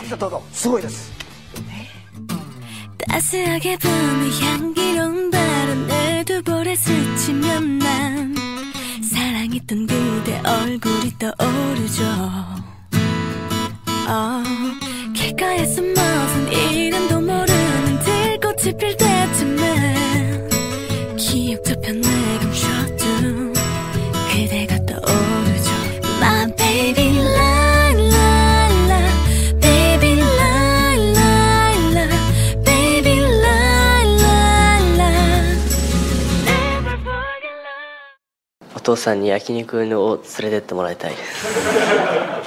じゃあどうぞ。すごいです。 따스하게 부는 향기로운 바람에 두 볼에 스치면 난 사랑했던 그대 얼굴이 떠오르죠. 길가에 숨어선 이름도 모르는 들꽃이 필 때쯤에 기억 저편에 감춰둔 그대가 떠오르죠. My baby lie lie lie baby lie lie lie baby lie lie lie Never forget love お父さんに焼肉を連れてってもらいたいです